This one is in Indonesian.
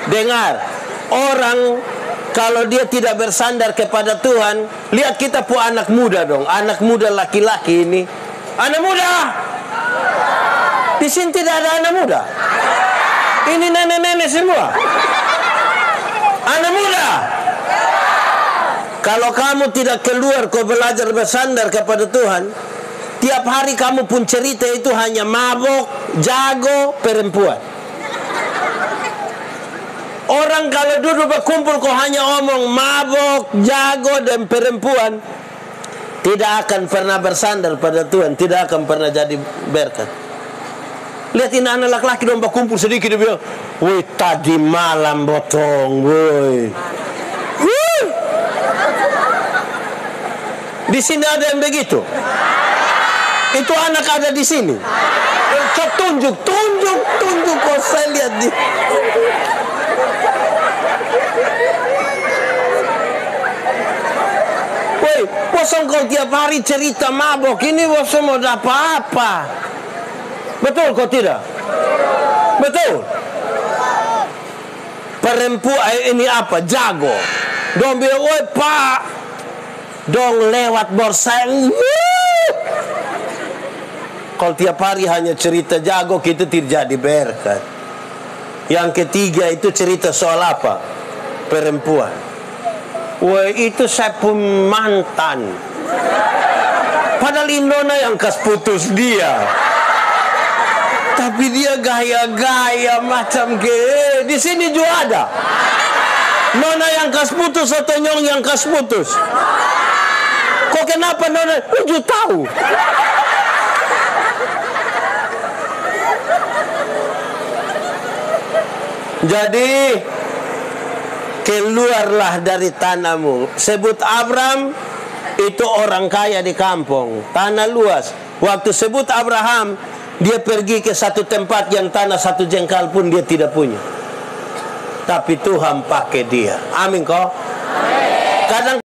dengar, orang kalau dia tidak bersandar kepada Tuhan, lihat kita pu anak muda dong, anak muda laki-laki ini, anak muda. Di sini tidak ada anak muda. Ini nenek-nenek semua. Anak muda. Kalau kamu tidak keluar, kau belajar bersandar kepada Tuhan, tiap hari kamu pun cerita itu hanya mabok, jago, perempuan. Orang kalau duduk berkumpul kau hanya omong mabok, jago, dan perempuan, tidak akan pernah bersandar pada Tuhan, tidak akan pernah jadi berkat. Lihat ini anak laki-laki dong berkumpul sedikit, dia bilang, woi tadi malam botong, woi. Di sini ada yang begitu. Itu anak ada di sini. Tunjuk, kok saya lihat di. Woi, bosan kau tiap hari cerita mabok, ini bosan mau dapat apa? Betul kau tidak? Betul. Perempuan ini apa? Jago. Dong bilang, woi pak, dong lewat borsa. Kalau tiap hari hanya cerita jago, kita tidak jadi berkat. Yang ketiga itu cerita soal apa? Perempuan. Wah itu saya pun mantan. Padahal Indona yang kas putus dia. Tapi dia gaya-gaya macam di sini juga ada. Nona yang kas putus atau nyong yang kas putus? Kok kenapa Nona? 7 tahun. Jadi keluarlah dari tanahmu. Sebut Abram, itu orang kaya di kampung, tanah luas. Waktu sebut Abraham, dia pergi ke satu tempat yang tanah 1 jengkal pun dia tidak punya. Tapi Tuhan pakai dia. Amin kok. Kadang